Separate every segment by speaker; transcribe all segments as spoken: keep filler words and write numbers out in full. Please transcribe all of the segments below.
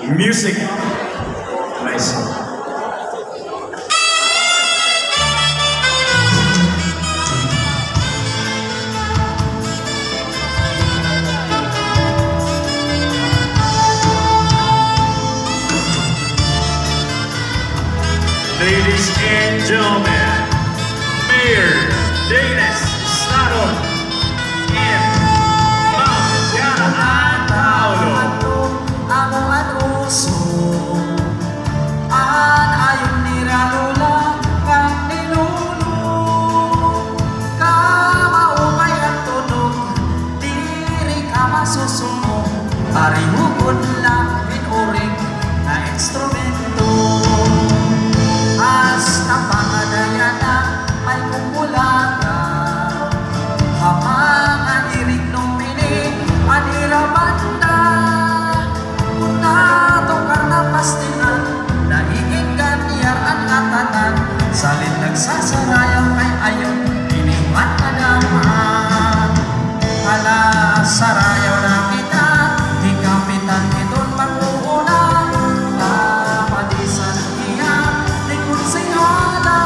Speaker 1: Music. Nice. Ladies and gentlemen, Mayor Dennis Estaron and Ma'am Kiara Paulo.
Speaker 2: Amo at uso an ayon ni Ralula kang nilulo ka maumay at tunog diri ka masusumo parihugod lang pinuring na instrumento hasta pangadaya na may kumulata hamangan irig lumini anirabanda pastinan, naiinggan niya ang atatan salin nagsasarayaw kay ayon iniwan na naman hala sarayaw na kita di kapitan iton mag-uuna kapadisan niya di kunsihala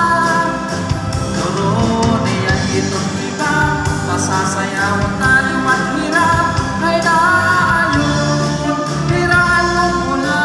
Speaker 2: turo niya iton iba masasayaw na liwat hirap kay naayon hiraan mong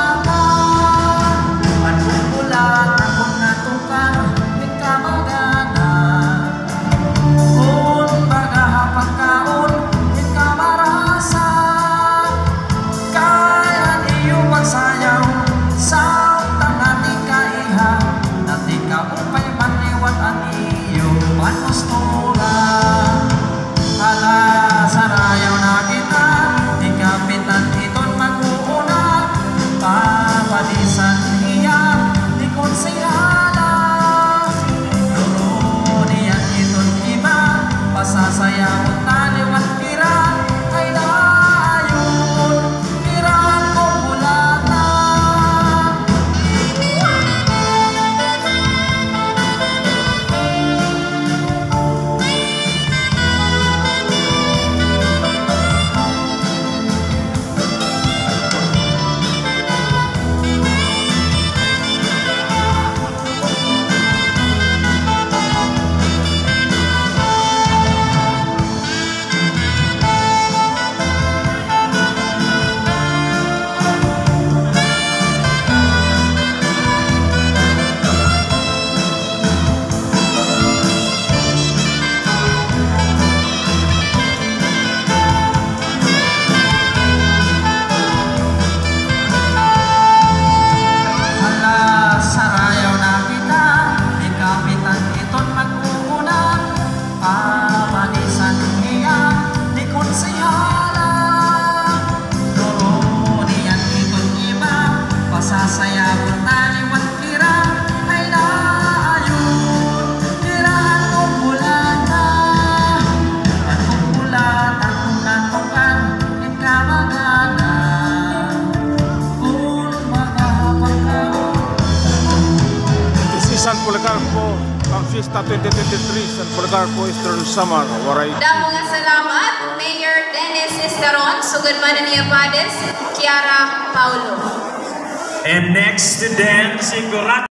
Speaker 3: San Policarpo, ang Fiesta twenty twenty-three, San Policarpo Eastern Samar, Waray.
Speaker 4: Damo nga salamat, Mayor Dennis Estaron, sugod man ni Abades, Kiara Paulo.
Speaker 1: And next to dance, si